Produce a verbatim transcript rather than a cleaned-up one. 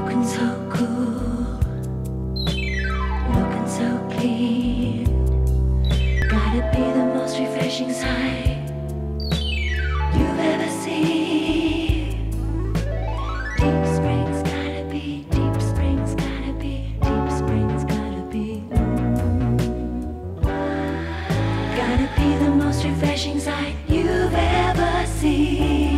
Looking so cool, looking so clean. Gotta be the most refreshing sight you've ever seen. Deep Springs gotta be, Deep Springs gotta be, Deep Springs gotta be. Mm. Gotta be the most refreshing sight you've ever seen.